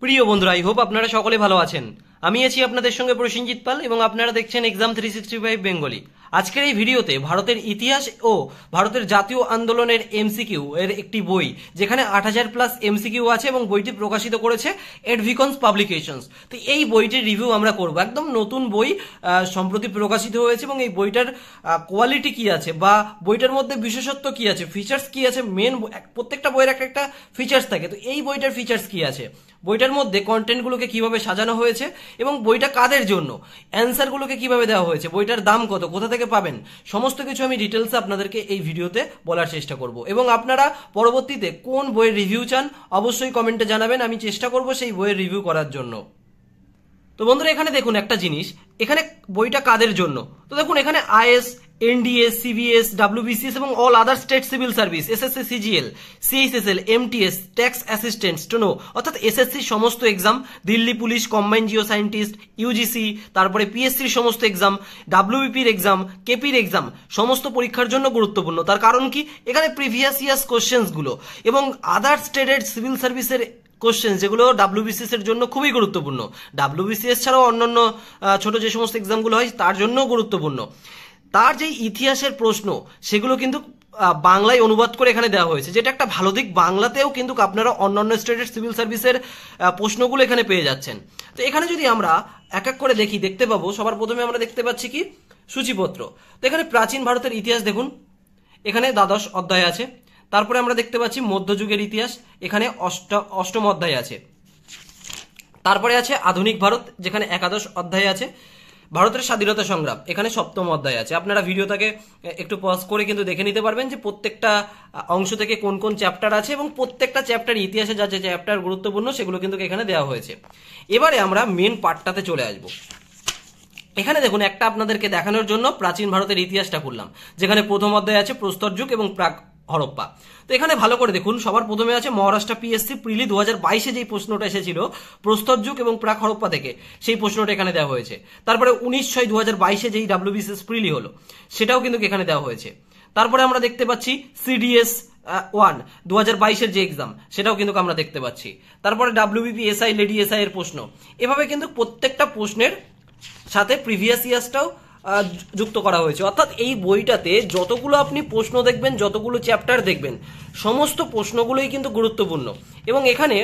প্রিয় বন্ধুরা, I hope আপনারা সকলে ভালো আছেন। আমি আছি আপনাদের সঙ্গে প্রসেনজিৎ পাল এবং আপনারা দেখছেন এক্সাম 365 বেঙ্গলি। আজকের এই ভিডিওতে ভারতের ইতিহাস ও ভারতের জাতীয় আন্দোলনের এমসিকিউ এর একটি বই, যেখানে 8000 প্লাস এমসিকিউ আছে এবং বইটি প্রকাশিত করেছে এডভিকনস পাবলিকেশনস। তো এই বইটির রিভিউ আমরা করব। একদম নতুন বই, সম্প্রতি প্রকাশিত হয়েছে এবং এই বইটার কোয়ালিটি কি আছে বা বইটার মধ্যে বিশেষত্ব কি আছে, ফিচার্স কি আছে। প্রত্যেকটা বইয়ের একটা ফিচার্স থাকে, তো এই বইটার ফিচার্স কি আছে, বইটার মধ্যে কন্টেন্টগুলোকে কিভাবে সাজানো হয়েছে এবং বইটা কাদের জন্য, অ্যান্সারগুলোকে কিভাবে দেওয়া হয়েছে, বইটার দাম কত, কোথা থেকে পাবেন, সমস্ত কিছু আমি ডিটেলসে আপনাদেরকে এই ভিডিওতে বলার চেষ্টা করব। এবং আপনারা পরবর্তীতে কোন বইয়ের রিভিউ চান অবশ্যই কমেন্টে জানাবেন, আমি চেষ্টা করব সেই বইয়ের রিভিউ করার জন্য। তো বন্ধুরা, এখানে দেখুন একটা জিনিস, এখানে বইটা কাদের জন্য। তো দেখুন এখানে আইএস, এনডিএস, সিবিএস, WBCS এবং all other state civil service, SSC, CGL, CHSL, MTS, tax assistant, steno, অর্থাৎ এসএসসি সমস্ত exam, Delhi police, combined geo scientist, UGC, তারপরে পিএসসির সমস্ত এক্সাম, ডাব্লিউবিপির এক্সাম, কেপির এক্সাম, সমস্ত পরীক্ষার জন্য গুরুত্বপূর্ণ। তার কারণ কি, এখানে প্রিভিয়াস ইয়ার্স কোশ্চেন্সগুলো এবং আদার স্টেটের সিভিল সার্ভিসের কোশ্চেন, যেগুলো WBCS এর জন্য খুবই গুরুত্বপূর্ণ। WBCS ছাড়াও অন্যান্য ছোট যে সমস্ত এক্সামগুলো হয় তার জন্য গুরুত্বপূর্ণ। তার যে ইতিহাসের প্রশ্ন, সেগুলো কিন্তু বাংলায় অনুবাদ করে এখানে দেওয়া হয়েছে, যেটা একটা ভালো দিক। বাংলাতেও কিন্তু আপনারা অন্যান্য স্টেটের সিভিল সার্ভিসের প্রশ্নগুলো এখানে পেয়ে যাচ্ছেন। তো এখানে যদি আমরা এক এক করে দেখতে পাবো, সবার প্রথমে আমরা দেখতে পাচ্ছি কি, সূচিপত্র। তো এখানে প্রাচীন ভারতের ইতিহাস দেখুন, এখানে দ্বাদশ অধ্যায় আছে। তারপরে আমরা দেখতে পাচ্ছি মধ্যযুগের ইতিহাস, এখানে অষ্টম অধ্যায় আছে। তারপরে আছে আধুনিক ভারত, যেখানে একাদশ অধ্যায় আছে। ভারতের স্বাধীনতা সংগ্রাম, এখানে সপ্তম অধ্যায় আছে। আপনারা ভিডিওটাকে একটু পজ করে কিন্তু দেখে নিতে পারবেন যে প্রত্যেকটা অংশ থেকে কোন কোন চ্যাপ্টার আছে এবং প্রত্যেকটা চ্যাপ্টার, ইতিহাসে যা যে চ্যাপ্টার গুরুত্বপূর্ণ সেগুলো কিন্তু এখানে দেওয়া হয়েছে। এবারে আমরা মেন পার্টটাতে চলে আসবো। এখানে দেখুন একটা আপনাদেরকে দেখানোর জন্য প্রাচীন ভারতের ইতিহাসটা করলাম, যেখানে প্রথম অধ্যায় আছে প্রস্তর যুগ এবং প্রাক হরপ্পা। তো এখানে ভালো করে দেখুন, সবার প্রথমে আছে মহারাষ্ট্র পিএসসি প্রিলি 2022-এ যেই প্রশ্নটা এসেছিল প্রস্তর যুগ এবং প্রাক হরপ্পা থেকে, সেই প্রশ্নটা এখানে দেওয়া হয়েছে। তারপরে 19/6/2022-এ যেই WBCS প্রিলি হলো সেটাও কিন্তু এখানে দেওয়া হয়েছে। তারপরে আমরা দেখতে পাচ্ছি CDS 1 2022-এর যে এক্সাম, সেটাও কিন্তু আমরা দেখতে পাচ্ছি। তারপরে WBPSI লেডি এসআই এর প্রশ্ন। এভাবে কিন্তু প্রত্যেকটা প্রশ্নের সাথে প্রিভিয়াস ইয়ার্সটাও যুক্ত করা হয়েছে। অর্থাৎ এই বইটাতে যতগুলো আপনি প্রশ্ন দেখবেন, যতগুলো চ্যাপ্টার দেখবেন, সমস্ত প্রশ্নগুলোই কিন্তু গুরুত্বপূর্ণ। এবং এখানে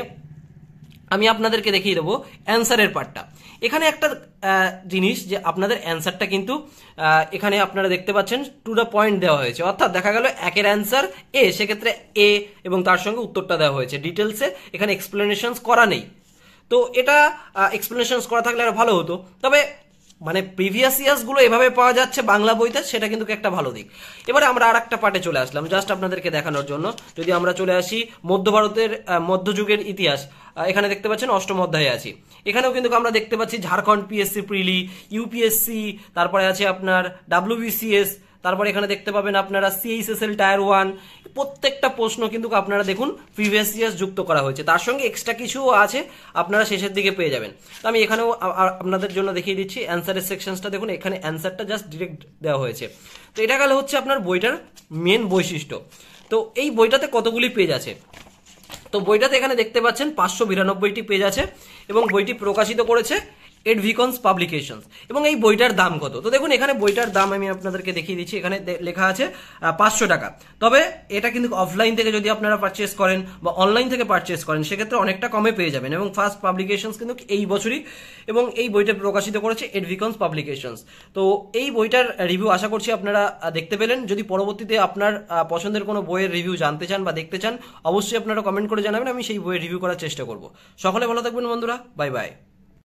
আমি আপনাদেরকে দেখিয়ে দেবো অ্যান্সারের পার্টটা। এখানে একটা জিনিস, যে আপনাদের অ্যান্সারটা কিন্তু এখানে আপনারা দেখতে পাচ্ছেন টু দ্য পয়েন্ট দেওয়া হয়েছে। অর্থাৎ দেখা গেল একের অ্যান্সার এ, সেক্ষেত্রে এ এবং তার সঙ্গে উত্তরটা দেওয়া হয়েছে। ডিটেলসে এখানে এক্সপ্লেনেশনস করা নেই। তো এটা এক্সপ্লেনেশনস করা থাকলে আরো ভালো হতো। তবে মানে প্রিভিয়াস ইয়ার্সগুলো এভাবে পাওয়া যাচ্ছে বাংলা বইতে, সেটা কিন্তু একটা ভালো দিক। এবারে আমরা আর একটা পার্টে চলে আসলাম জাস্ট আপনাদেরকে দেখানোর জন্য। যদি আমরা চলে আসি মধ্য ভারতের মধ্যযুগের ইতিহাস, এখানে দেখতে পাচ্ছেন অষ্টম অধ্যায়ে আছি। এখানেও কিন্তু আমরা দেখতে পাচ্ছি ঝাড়খণ্ড পিএসসি প্রিলি, ইউপিএসসি, তারপরে আছে আপনার WBCS, তারপরে এখানে দেখতে পাবেন আপনারা সিএইচএসএল টায়ার 1। প্রত্যেকটা প্রশ্ন কিন্তু আপনারা দেখুন প্রিভিয়াস ইয়ার্স যুক্ত করা হয়েছে, তার সঙ্গে এক্সট্রা কিছু আছে, আপনারা শেষের দিকে পেয়ে যাবেন। তো আমি এখানেও আপনাদের জন্য দেখিয়ে দিচ্ছি অ্যান্সারের সেকশনসটা। দেখুন এখানে অ্যান্সারটা জাস্ট ডিরেক্ট দেওয়া হয়েছে। তো এটা গেলে হচ্ছে আপনার বইটার মেন বৈশিষ্ট্য। তো এই বইটাতে কতগুলি পেজ আছে, তো বইটাতে এখানে দেখতে পাচ্ছেন 592টি পেজ আছে এবং বইটি প্রকাশিত করেছে এডভিকনস পাবলিকেশনস। এবং এই বইটার দাম কত, তো দেখুন এখানে বইটার দাম আমি আপনাদেরকে দেখিয়ে দিচ্ছি। এখানে লেখা আছে 500 টাকা। তবে এটা কিন্তু অফলাইন থেকে যদি আপনারা পারচেস করেন বা অনলাইন থেকে পারচেস করেন, সেক্ষেত্রে অনেকটা কমে পেয়ে যাবেন। এবং ফার্স্ট পাবলিকেশনস কিন্তু এই বছরই, এবং এই বইটা প্রকাশিত করেছে এডভিকনস পাবলিকেশনস। তো এই বইটার রিভিউ আশা করছি আপনারা দেখতে পেলেন। যদি পরবর্তীতে আপনার পছন্দের কোনো বইয়ের রিভিউ জানতে চান বা দেখতে চান, অবশ্যই আপনারা কমেন্ট করে জানাবেন, আমি সেই বইয়ের রিভিউ করার চেষ্টা করব। সকলে ভালো থাকবেন বন্ধুরা, বাই বাই।